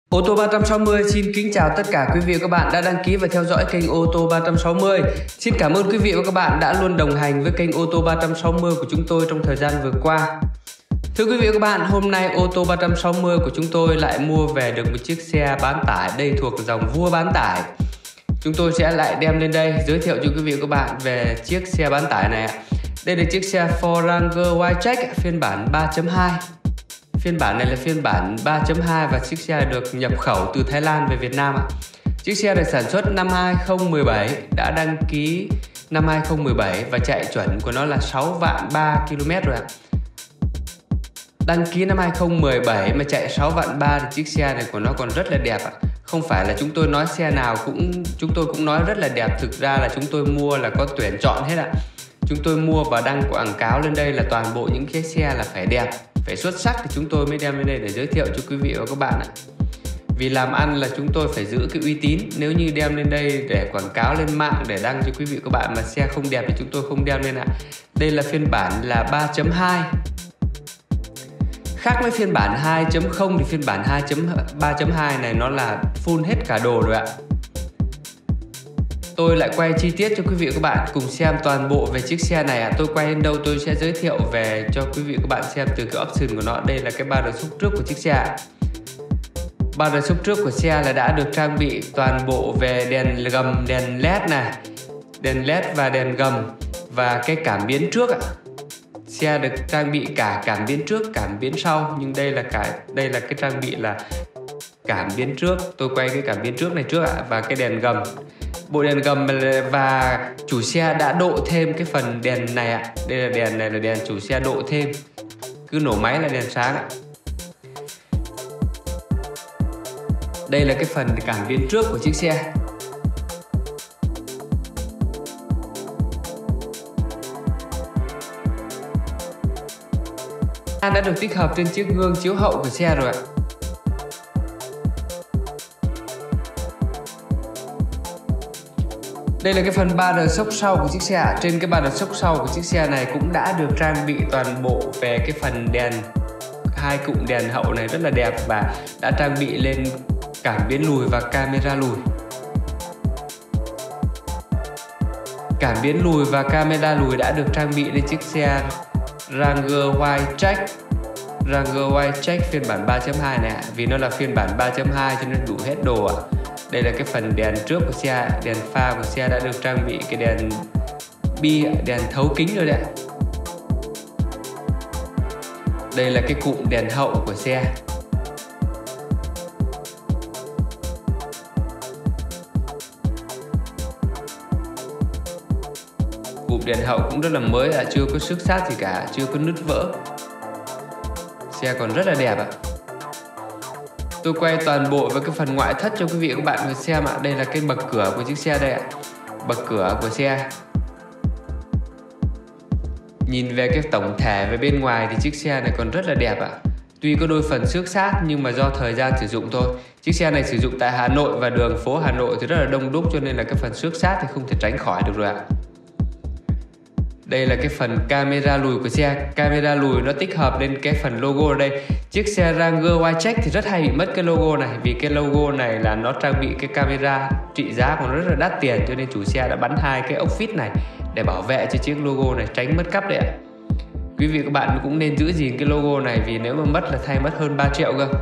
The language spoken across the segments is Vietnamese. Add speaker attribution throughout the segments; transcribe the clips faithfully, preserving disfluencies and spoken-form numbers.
Speaker 1: Ô tô ba trăm sáu mươi xin kính chào tất cả quý vị và các bạn đã đăng ký và theo dõi kênh Ô tô ba trăm sáu mươi. Xin cảm ơn quý vị và các bạn đã luôn đồng hành với kênh Ô tô ba trăm sáu mươi của chúng tôi trong thời gian vừa qua. Thưa quý vị và các bạn, hôm nay Ô tô ba trăm sáu mươi của chúng tôi lại mua về được một chiếc xe bán tải, đây thuộc dòng vua bán tải. Chúng tôi sẽ lại đem lên đây giới thiệu cho quý vị và các bạn về chiếc xe bán tải này. Đây là chiếc xe Ford Ranger Wildtrak phiên bản ba chấm hai. Phiên bản này là phiên bản ba chấm hai và chiếc xe được nhập khẩu từ Thái Lan về Việt Nam ạ. Chiếc xe được sản xuất năm hai không một bảy, đã đăng ký năm hai không một bảy và chạy chuẩn của nó là sáu vạn ba ki lô mét rồi ạ. Đăng ký năm hai không một bảy mà chạy sáu vạn ba thì chiếc xe này của nó còn rất là đẹp ạ. Không phải là chúng tôi nói xe nào cũng chúng tôi cũng nói rất là đẹp, thực ra là chúng tôi mua là có tuyển chọn hết ạ. Chúng tôi mua và đăng quảng cáo lên đây là toàn bộ những chiếc xe là phải đẹp, phải xuất sắc thì chúng tôi mới đem lên đây để giới thiệu cho quý vị và các bạn ạ. Vì làm ăn là chúng tôi phải giữ cái uy tín, nếu như đem lên đây để quảng cáo lên mạng để đăng cho quý vị và các bạn mà xe không đẹp thì chúng tôi không đem lên ạ. Đây là phiên bản là ba chấm hai. Khác với phiên bản hai chấm không thì phiên bản ba chấm hai này nó là full hết cả đồ rồi ạ. Tôi lại quay chi tiết cho quý vị và các bạn cùng xem toàn bộ về chiếc xe này ạ. Tôi quay đến đâu tôi sẽ giới thiệu về cho quý vị và các bạn xem từ cái option của nó. Đây là cái ba đờ xúc trước của chiếc xe. Ba đờ xúc trước của xe là đã được trang bị toàn bộ về đèn gầm, đèn led này, đèn led và đèn gầm và cái cảm biến trước ạ. Xe được trang bị cả cảm biến trước, cảm biến sau, nhưng đây là cả đây là cái trang bị là cảm biến trước. Tôi quay cái cảm biến trước này trước ạ và cái đèn gầm. Bộ đèn gầm và chủ xe đã độ thêm cái phần đèn này ạ. Đây là đèn này là đèn chủ xe độ thêm. Cứ nổ máy là đèn sáng ạ. Đây là cái phần cảm biến trước của chiếc xe. Đã được tích hợp trên chiếc gương chiếu hậu của xe rồi ạ. Đây là cái phần ba đờ xốc sau của chiếc xe. Trên cái ba đờ xốc sau của chiếc xe này cũng đã được trang bị toàn bộ về cái phần đèn, hai cụm đèn hậu này rất là đẹp và đã trang bị lên cảm biến lùi và camera lùi. Cảm biến lùi và camera lùi đã được trang bị lên chiếc xe Ranger Wildtrak. Ranger Wildtrak phiên bản ba chấm hai này ạ. Vì nó là phiên bản ba chấm hai cho nên đủ hết đồ ạ. Đây là cái phần đèn trước của xe, đèn pha của xe đã được trang bị cái đèn bi, đèn thấu kính rồi đấy. Đây là cái cụm đèn hậu của xe. Cụm đèn hậu cũng rất là mới ạ, chưa có xước sát gì cả, chưa có nứt vỡ. Xe còn rất là đẹp ạ. Tôi quay toàn bộ với cái phần ngoại thất cho quý vị và các bạn xem ạ. Đây là cái bậc cửa của chiếc xe đây ạ. Bậc cửa của xe. Nhìn về cái tổng thể về bên ngoài thì chiếc xe này còn rất là đẹp ạ. Tuy có đôi phần xước sát nhưng mà do thời gian sử dụng thôi. Chiếc xe này sử dụng tại Hà Nội và đường phố Hà Nội thì rất là đông đúc cho nên là cái phần xước sát thì không thể tránh khỏi được rồi ạ. Đây là cái phần camera lùi của xe. Camera lùi nó tích hợp lên cái phần logo ở đây. Chiếc xe Ranger Wildtrak thì rất hay bị mất cái logo này. Vì cái logo này là nó trang bị cái camera trị giá của nó rất là đắt tiền, cho nên chủ xe đã bắn hai cái ốc vít này để bảo vệ cho chiếc logo này tránh mất cắp đấy ạ. Quý vị các bạn cũng nên giữ gìn cái logo này, vì nếu mà mất là thay mất hơn ba triệu cơ.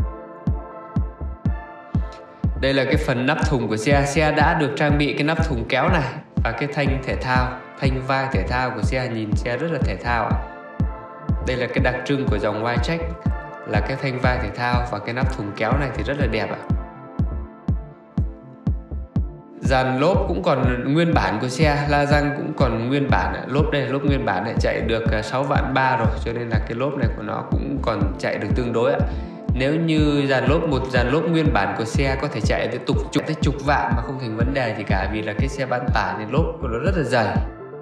Speaker 1: Đây là cái phần nắp thùng của xe. Xe đã được trang bị cái nắp thùng kéo này và cái thanh thể thao, thanh vai thể thao của xe, nhìn xe rất là thể thao ạ. Đây là cái đặc trưng của dòng Wildtrak là cái thanh vai thể thao và cái nắp thùng kéo này thì rất là đẹp ạ. Dàn lốp cũng còn nguyên bản của xe, la răng cũng còn nguyên bản. Lốp đây là lốp nguyên bản này, chạy được sáu vạn ba rồi, cho nên là cái lốp này của nó cũng còn chạy được tương đối ạ. Nếu như dàn lốp một dàn lốp nguyên bản của xe có thể chạy tới chục chục tới chục vạn mà không thành vấn đề gì cả, vì là cái xe bán tải thì lốp của nó rất là dày.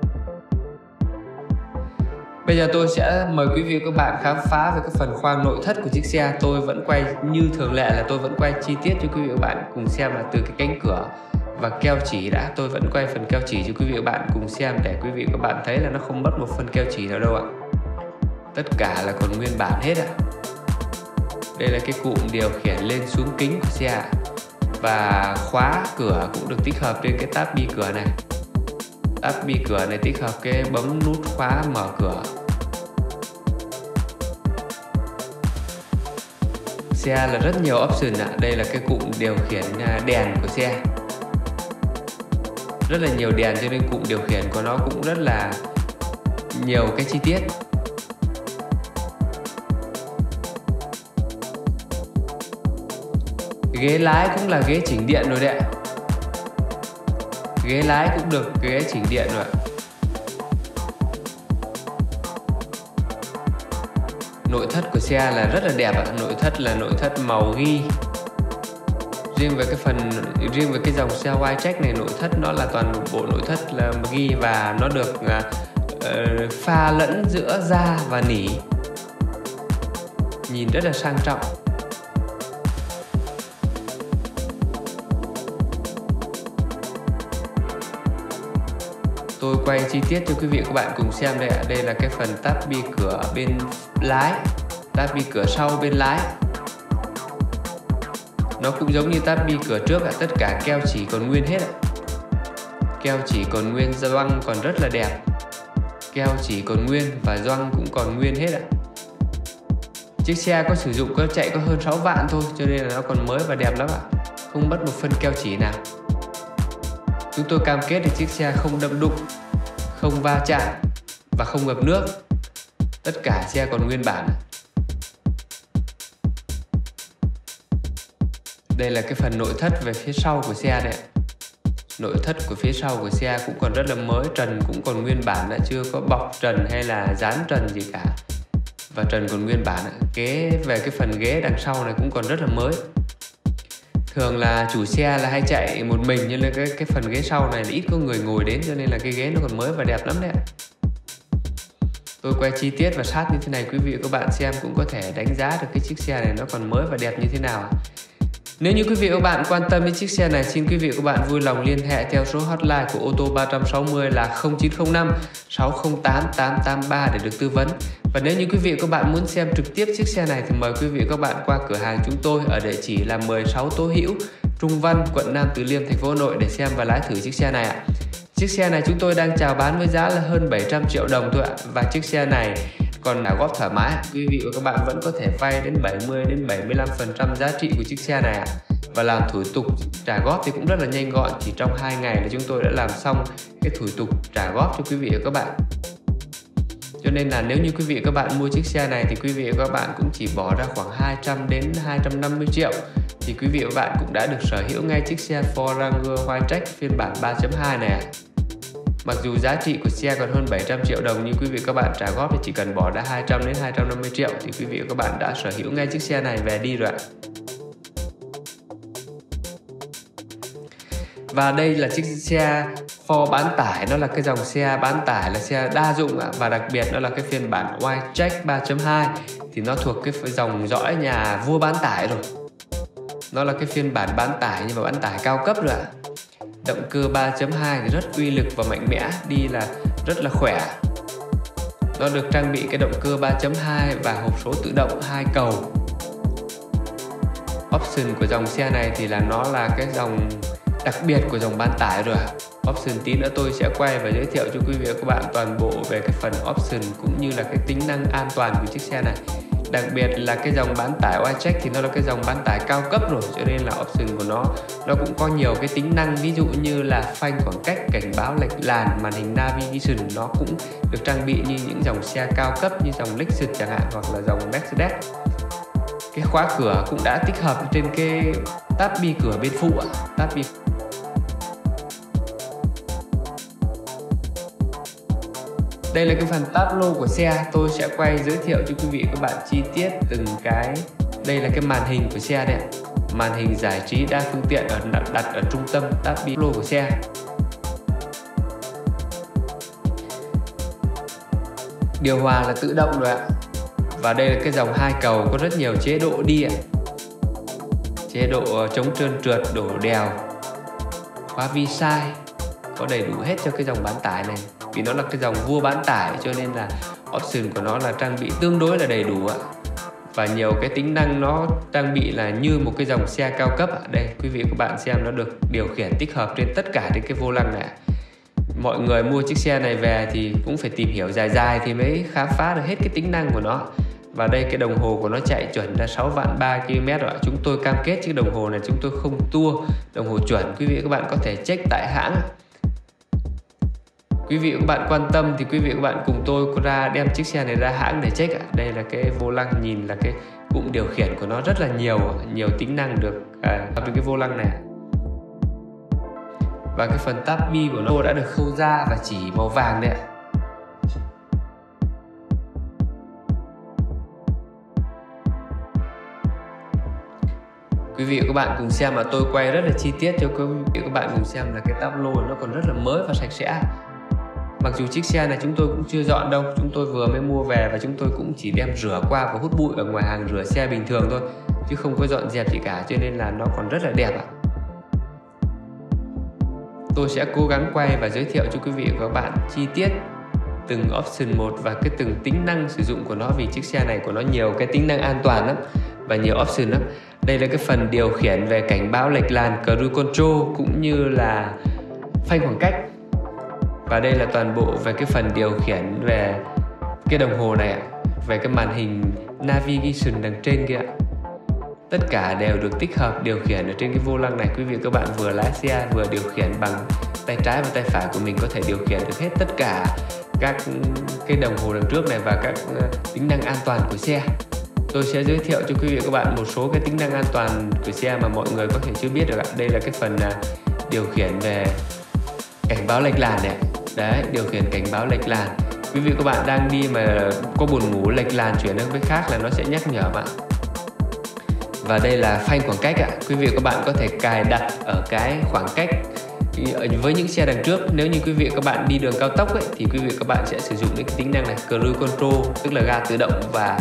Speaker 1: Bây giờ tôi sẽ mời quý vị và các bạn khám phá về cái phần khoang nội thất của chiếc xe. Tôi vẫn quay như thường lệ là tôi vẫn quay chi tiết cho quý vị và các bạn cùng xem là từ cái cánh cửa và keo chỉ đã. Tôi vẫn quay phần keo chỉ cho quý vị và các bạn cùng xem để quý vị và các bạn thấy là nó không mất một phần keo chỉ nào đâu ạ. Tất cả là còn nguyên bản hết ạ. Đây là cái cụm điều khiển lên xuống kính của xe. Và khóa cửa cũng được tích hợp trên cái tab bi cửa này. Tab bi cửa này tích hợp cái bấm nút khóa mở cửa. Xe là rất nhiều option ạ. Đây là cái cụm điều khiển đèn của xe. Rất là nhiều đèn cho nên cụm điều khiển của nó cũng rất là nhiều cái chi tiết. Ghế lái cũng là ghế chỉnh điện rồi đấy ạ. Ghế lái cũng được ghế chỉnh điện rồi. Nội thất của xe là rất là đẹp ạ. Nội thất là nội thất màu ghi. Riêng về cái phần riêng về cái dòng xe Wildtrak này, nội thất nó là toàn bộ nội thất là ghi và nó được uh, pha lẫn giữa da và nỉ. Nhìn rất là sang trọng. Tôi quay chi tiết cho quý vị và các bạn cùng xem đây ạ. Đây là cái phần tab bi cửa bên lái, tab bi cửa sau bên lái. Nó cũng giống như tab bi cửa trước ạ, tất cả keo chỉ còn nguyên hết ạ. Keo chỉ còn nguyên, gioăng còn rất là đẹp. Keo chỉ còn nguyên và gioăng cũng còn nguyên hết ạ. Chiếc xe có sử dụng có chạy có hơn sáu vạn thôi, cho nên là nó còn mới và đẹp lắm ạ. Không mất một phân keo chỉ nào. Chúng tôi cam kết là chiếc xe không đâm đụng, không va chạm và không ngập nước. Tất cả xe còn nguyên bản. Đây là cái phần nội thất về phía sau của xe này. Nội thất của phía sau của xe cũng còn rất là mới, trần cũng còn nguyên bản, đã chưa có bọc trần hay là dán trần gì cả. Và trần còn nguyên bản. Ghế về cái phần ghế đằng sau này cũng còn rất là mới. Thường là chủ xe là hay chạy một mình, nhưng cái cái phần ghế sau này là ít có người ngồi đến, cho nên là cái ghế nó còn mới và đẹp lắm đấy ạ. Tôi quay chi tiết và sát như thế này, quý vị và các bạn xem cũng có thể đánh giá được cái chiếc xe này nó còn mới và đẹp như thế nào. Nếu như quý vị và các bạn quan tâm đến chiếc xe này, xin quý vị và các bạn vui lòng liên hệ theo số hotline của ô tô ba sáu không là không chín không năm sáu không tám tám tám ba để được tư vấn. Và nếu như quý vị và các bạn muốn xem trực tiếp chiếc xe này thì mời quý vị và các bạn qua cửa hàng chúng tôi ở địa chỉ là mười sáu Tố Hữu, Trung Văn, quận Nam Từ Liêm, thành phố Hà Nội để xem và lái thử chiếc xe này ạ. Chiếc xe này chúng tôi đang chào bán với giá là hơn bảy trăm triệu đồng thôi ạ. Và chiếc xe này còn trả góp thoải mái, quý vị và các bạn vẫn có thể vay đến bảy mươi đến bảy mươi lăm phần trăm giá trị của chiếc xe này ạ. Và làm thủ tục trả góp thì cũng rất là nhanh gọn, chỉ trong hai ngày là chúng tôi đã làm xong cái thủ tục trả góp cho quý vị và các bạn. Cho nên là nếu như quý vị và các bạn mua chiếc xe này thì quý vị và các bạn cũng chỉ bỏ ra khoảng hai trăm đến hai trăm năm mươi triệu thì quý vị và các bạn cũng đã được sở hữu ngay chiếc xe Ford Ranger Wildtrak phiên bản ba chấm hai này ạ. Mặc dù giá trị của xe còn hơn bảy trăm triệu đồng, nhưng quý vị và các bạn trả góp thì chỉ cần bỏ ra hai trăm đến hai trăm năm mươi triệu thì quý vị và các bạn đã sở hữu ngay chiếc xe này về đi rồi ạ. Và đây là chiếc xe Ford bán tải, nó là cái dòng xe bán tải, là xe đa dụng ạ. Và đặc biệt nó là cái phiên bản Wildtrak ba chấm hai thì nó thuộc cái dòng dõi nhà vua bán tải rồi. Nó là cái phiên bản bán tải nhưng mà bán tải cao cấp rồi ạ. Động cơ ba chấm hai thì rất uy lực và mạnh mẽ, đi là rất là khỏe. Nó được trang bị cái động cơ ba chấm hai và hộp số tự động hai cầu. Option của dòng xe này thì là nó là cái dòng đặc biệt của dòng bán tải rồi. Option tí nữa tôi sẽ quay và giới thiệu cho quý vị và các bạn toàn bộ về cái phần option cũng như là cái tính năng an toàn của chiếc xe này. Đặc biệt là cái dòng bán tải Wildtrak thì nó là cái dòng bán tải cao cấp rồi, cho nên là option của nó nó cũng có nhiều cái tính năng, ví dụ như là phanh khoảng cách, cảnh báo lệch làn, màn hình navigation nó cũng được trang bị như những dòng xe cao cấp như dòng Lexus chẳng hạn, hoặc là dòng Mercedes. Cái khóa cửa cũng đã tích hợp trên cái tab bi cửa bên phụ ạ. Tab bi Đây là cái phần tab lô của xe, tôi sẽ quay giới thiệu cho quý vị các bạn chi tiết từng cái. Đây là cái màn hình của xe đây, màn hình giải trí đa phương tiện ở đặt ở trung tâm tab bi lô của xe. Điều hòa là tự động rồi ạ. Và đây là cái dòng hai cầu có rất nhiều chế độ đi ạ. Chế độ chống trơn trượt, đổ đèo, khóa vi sai, có đầy đủ hết cho cái dòng bán tải này. Vì nó là cái dòng vua bán tải cho nên là option của nó là trang bị tương đối là đầy đủ ạ. và nhiều cái tính năng nó trang bị là như một cái dòng xe cao cấp. Đây quý vị các bạn xem, nó được điều khiển tích hợp trên tất cả trên cái vô lăng này. Mọi người mua chiếc xe này về thì cũng phải tìm hiểu dài dài thì mới khám phá được hết cái tính năng của nó. Và đây cái đồng hồ của nó chạy chuẩn là sáu vạn ba ki lô mét rồi. Chúng tôi cam kết chiếc đồng hồ này chúng tôi không tua, đồng hồ chuẩn. Quý vị các bạn có thể check tại hãng. Quý vị các bạn quan tâm thì quý vị các bạn cùng tôi ra đem chiếc xe này ra hãng để check. Đây là cái vô lăng, nhìn là cái cụm điều khiển của nó rất là nhiều, nhiều tính năng được à, trên cái vô lăng này. Và cái phần tab bi của nó đã được khâu ra và chỉ màu vàng đấy ạ. Quý vị các bạn cùng xem mà tôi quay rất là chi tiết cho quý vị các bạn cùng xem là cái táp lô nó còn rất là mới và sạch sẽ. Mặc dù chiếc xe này chúng tôi cũng chưa dọn đâu, chúng tôi vừa mới mua về và chúng tôi cũng chỉ đem rửa qua và hút bụi ở ngoài hàng rửa xe bình thường thôi, chứ không có dọn dẹp gì cả, cho nên là nó còn rất là đẹp ạ. Tôi sẽ cố gắng quay và giới thiệu cho quý vị và các bạn chi tiết từng option một và cái từng tính năng sử dụng của nó, vì chiếc xe này của nó nhiều cái tính năng an toàn lắm và nhiều option lắm. Đây là cái phần điều khiển về cảnh báo lệch làn, cruise control cũng như là phanh khoảng cách. Và đây là toàn bộ về cái phần điều khiển về cái đồng hồ này, về cái màn hình navigation đằng trên kia. Tất cả đều được tích hợp điều khiển ở trên cái vô lăng này. Quý vị các bạn vừa lái xe vừa điều khiển bằng tay trái và tay phải của mình, có thể điều khiển được hết tất cả các cái đồng hồ đằng trước này và các tính năng an toàn của xe. Tôi sẽ giới thiệu cho quý vị các bạn một số cái tính năng an toàn của xe mà mọi người có thể chưa biết được ạ. Đây là cái phần điều khiển về cảnh báo lệch làn này. Đấy, điều khiển cảnh báo lệch làn. Quý vị các bạn đang đi mà có buồn ngủ lệch làn chuyển sang bên khác là nó sẽ nhắc nhở bạn. Và đây là phanh khoảng cách ạ. Quý vị các bạn có thể cài đặt ở cái khoảng cách với những xe đằng trước. Nếu như quý vị các bạn đi đường cao tốc ấy, thì quý vị các bạn sẽ sử dụng những cái tính năng này, cruise control tức là ga tự động và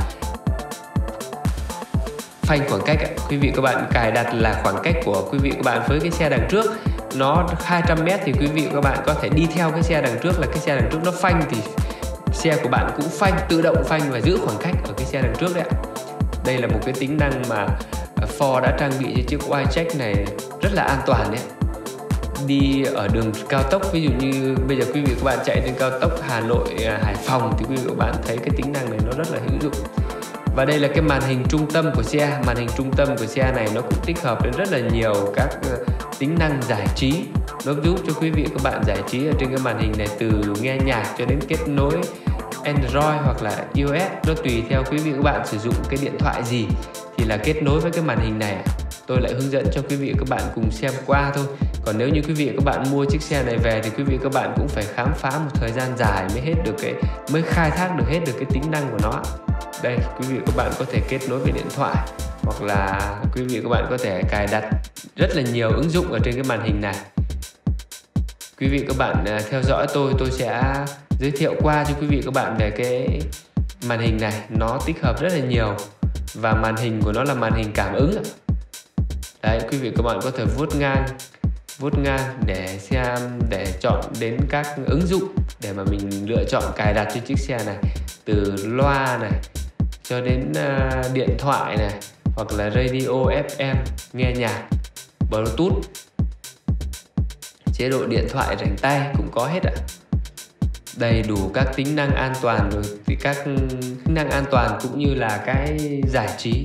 Speaker 1: phanh khoảng cách. Quý vị các bạn cài đặt là khoảng cách của quý vị các bạn với cái xe đằng trước nó hai trăm mét thì quý vị các bạn có thể đi theo cái xe đằng trước, là cái xe đằng trước nó phanh thì xe của bạn cũng phanh, tự động phanh và giữ khoảng cách ở cái xe đằng trước đấy ạ. Đây là một cái tính năng mà Ford đã trang bị cho chiếc Y-Check này rất là an toàn đấy. Đi ở đường cao tốc, ví dụ như bây giờ quý vị các bạn chạy trên cao tốc Hà Nội, Hải Phòng thì quý vị các bạn thấy cái tính năng này nó rất là hữu dụng. Và đây là cái màn hình trung tâm của xe. Màn hình trung tâm của xe này nó cũng tích hợp đến rất là nhiều các tính năng giải trí. Nó giúp cho quý vị các bạn giải trí ở trên cái màn hình này, từ nghe nhạc cho đến kết nối Android hoặc là i ô ét. Nó tùy theo quý vị các bạn sử dụng cái điện thoại gì thì là kết nối với cái màn hình này. Tôi lại hướng dẫn cho quý vị các bạn cùng xem qua thôi. Còn nếu như quý vị các bạn mua chiếc xe này về thì quý vị các bạn cũng phải khám phá một thời gian dài mới hết được cái mới khai thác được hết được cái tính năng của nó. Đây, quý vị các bạn có thể kết nối với điện thoại hoặc là quý vị các bạn có thể cài đặt rất là nhiều ứng dụng ở trên cái màn hình này. Quý vị các bạn theo dõi tôi, tôi sẽ giới thiệu qua cho quý vị các bạn về cái màn hình này. Nó tích hợp rất là nhiều và màn hình của nó là màn hình cảm ứng. Đấy, quý vị các bạn có thể vuốt ngang vuốt ngang để xem, để chọn đến các ứng dụng để mà mình lựa chọn cài đặt cho chiếc xe này, từ loa này cho đến uh, điện thoại này hoặc là radio ép em, nghe nhạc, Bluetooth, chế độ điện thoại rảnh tay cũng có hết ạ. Đầy đủ các tính năng an toàn rồi, thì các tính năng an toàn cũng như là cái giải trí.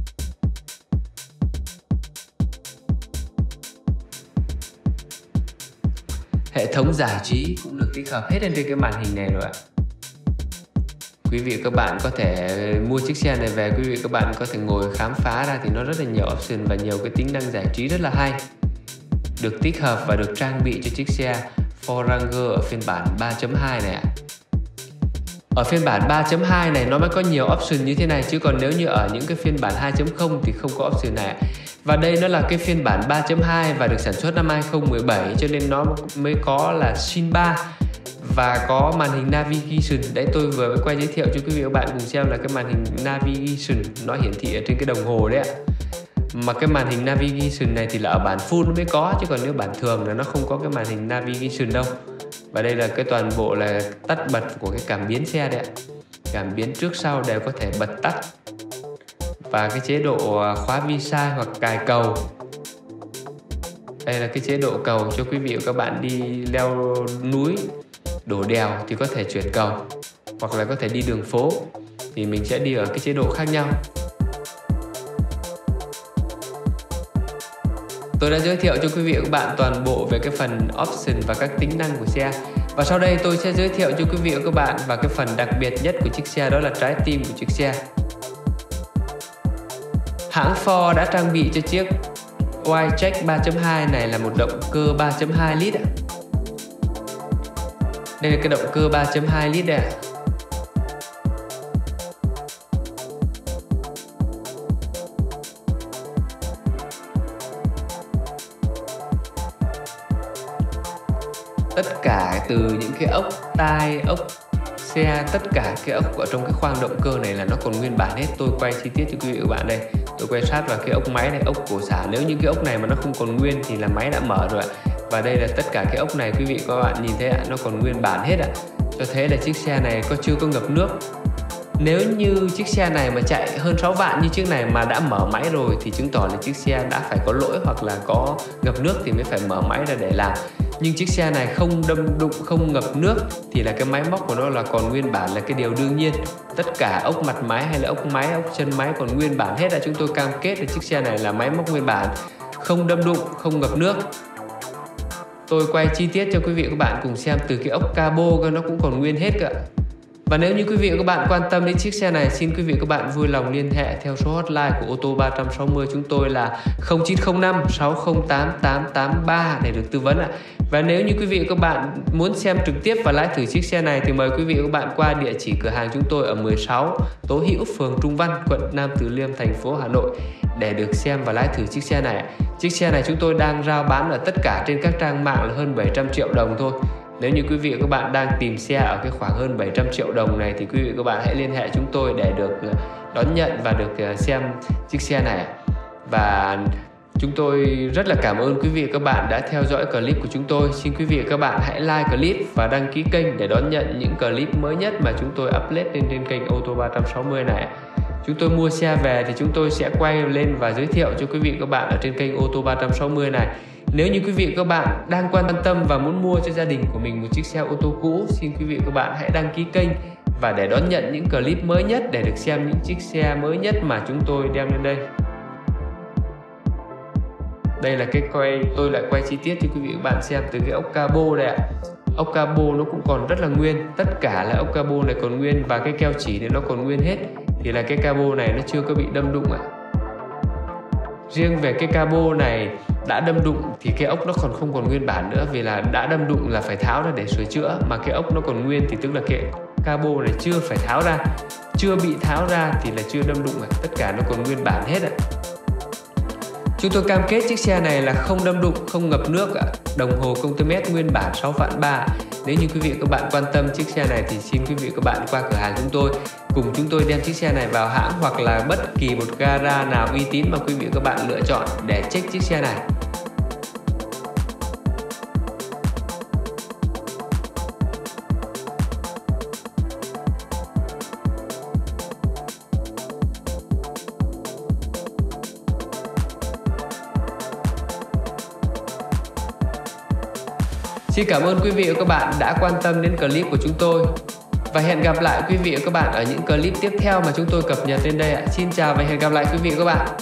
Speaker 1: Hệ thống giải trí cũng được tích hợp hết lên trên cái màn hình này rồi ạ. Quý vị các bạn có thể mua chiếc xe này về, quý vị các bạn có thể ngồi khám phá ra thì nó rất là nhiều option và nhiều cái tính năng giải trí rất là hay. Được tích hợp và được trang bị cho chiếc xe Ford Ranger ở phiên bản ba chấm hai này ạ. Ở phiên bản ba chấm hai này nó mới có nhiều option như thế này, chứ còn nếu như ở những cái phiên bản hai chấm không thì không có option này. Và đây nó là cái phiên bản ba chấm hai và được sản xuất năm hai không một bảy, cho nên nó mới có là Shin ba và có màn hình navigation. Đấy, tôi vừa mới quay giới thiệu cho quý vị các bạn cùng xem là cái màn hình navigation nó hiển thị ở trên cái đồng hồ đấy ạ. Mà cái màn hình navigation này thì là ở bản full nó mới có, chứ còn nếu bản thường là nó không có cái màn hình navigation đâu. Và đây là cái toàn bộ là tắt bật của cái cảm biến xe đấy ạ. Cảm biến trước sau đều có thể bật tắt. và cái chế độ khóa vi sai hoặc cài cầu. Đây là cái chế độ cầu cho quý vị và các bạn đi leo núi, đổ đèo thì có thể chuyển cầu, hoặc là có thể đi đường phố thì mình sẽ đi ở cái chế độ khác nhau. Tôi đã giới thiệu cho quý vị và các bạn toàn bộ về cái phần option và các tính năng của xe. Và sau đây tôi sẽ giới thiệu cho quý vị và các bạn và cái phần đặc biệt nhất của chiếc xe, đó là trái tim của chiếc xe. Hãng Ford đã trang bị cho chiếc Wildtrak ba chấm hai này là một động cơ ba chấm hai lít. Đây là cái động cơ ba chấm hai lít đây. Tất cả từ những cái ốc tai, ốc xe, tất cả cái ốc ở trong cái khoang động cơ này là nó còn nguyên bản hết. Tôi quay chi tiết cho quý vị và các bạn đây. Tôi quay sát vào cái ốc máy này, ốc cổ xả. Nếu như cái ốc này mà nó không còn nguyên thì là máy đã mở rồi ạ. Và đây là tất cả cái ốc này, quý vị và các bạn nhìn thấy ạ, nó còn nguyên bản hết ạ. Cho thấy là chiếc xe này có chưa có ngập nước. Nếu như chiếc xe này mà chạy hơn sáu vạn như chiếc này mà đã mở máy rồi thì chứng tỏ là chiếc xe đã phải có lỗi hoặc là có ngập nước thì mới phải mở máy ra để làm. Nhưng chiếc xe này không đâm đụng, không ngập nước thì là cái máy móc của nó là còn nguyên bản, là cái điều đương nhiên. Tất cả ốc mặt máy hay là ốc máy, ốc chân máy còn nguyên bản hết. Là chúng tôi cam kết là chiếc xe này là máy móc nguyên bản, không đâm đụng, không ngập nước. Tôi quay chi tiết cho quý vị và các bạn cùng xem từ cái ốc cabo nó cũng còn nguyên hết cả. Và nếu như quý vị và các bạn quan tâm đến chiếc xe này, xin quý vị và các bạn vui lòng liên hệ theo số hotline của ô tô ba sáu không chúng tôi là không chín không năm sáu không tám tám tám ba để được tư vấn ạ. Và nếu như quý vị và các bạn muốn xem trực tiếp và lái thử chiếc xe này thì mời quý vị và các bạn qua địa chỉ cửa hàng chúng tôi ở mười sáu Tố Hữu, phường Trung Văn, quận Nam Từ Liêm, thành phố Hà Nội để được xem và lái thử chiếc xe này. Chiếc xe này chúng tôi đang rao bán ở tất cả trên các trang mạng là hơn bảy trăm triệu đồng thôi. Nếu như quý vị và các bạn đang tìm xe ở cái khoảng hơn bảy trăm triệu đồng này thì quý vị và các bạn hãy liên hệ chúng tôi để được đón nhận và được xem chiếc xe này. Và chúng tôi rất là cảm ơn quý vị và các bạn đã theo dõi clip của chúng tôi. Xin quý vị và các bạn hãy like clip và đăng ký kênh để đón nhận những clip mới nhất mà chúng tôi upload lên trên kênh ô tô ba sáu không này. Chúng tôi mua xe về thì chúng tôi sẽ quay lên và giới thiệu cho quý vị và các bạn ở trên kênh ô tô ba sáu không này. Nếu như quý vị và các bạn đang quan tâm và muốn mua cho gia đình của mình một chiếc xe ô tô cũ, xin quý vị và các bạn hãy đăng ký kênh và để đón nhận những clip mới nhất, để được xem những chiếc xe mới nhất mà chúng tôi đem lên đây. Đây là cái quay, tôi lại quay chi tiết cho quý vị và các bạn xem từ cái ốc cabo đây ạ. Ốc cabo nó cũng còn rất là nguyên, tất cả là ốc cabo này còn nguyên và cái keo chỉ này nó còn nguyên hết. Thì là cái cabo này nó chưa có bị đâm đụng ạ. Riêng về cái cabo này đã đâm đụng thì cái ốc nó còn không còn nguyên bản nữa, vì là đã đâm đụng là phải tháo ra để sửa chữa, mà cái ốc nó còn nguyên thì tức là cái cabo này chưa phải tháo ra, chưa bị tháo ra thì là chưa đâm đụng ạ. Tất cả nó còn nguyên bản hết ạ. Chúng tôi cam kết chiếc xe này là không đâm đụng, không ngập nước ạ. Đồng hồ công tơ mét nguyên bản sáu vạn ba. Nếu như quý vị và các bạn quan tâm chiếc xe này thì xin quý vị và các bạn qua cửa hàng chúng tôi, cùng chúng tôi đem chiếc xe này vào hãng hoặc là bất kỳ một gara nào uy tín mà quý vị và các bạn lựa chọn để check chiếc xe này. Xin cảm ơn quý vị và các bạn đã quan tâm đến clip của chúng tôi. Và hẹn gặp lại quý vị và các bạn ở những clip tiếp theo mà chúng tôi cập nhật lên đây ạ. Xin chào và hẹn gặp lại quý vị và các bạn.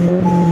Speaker 2: Muốn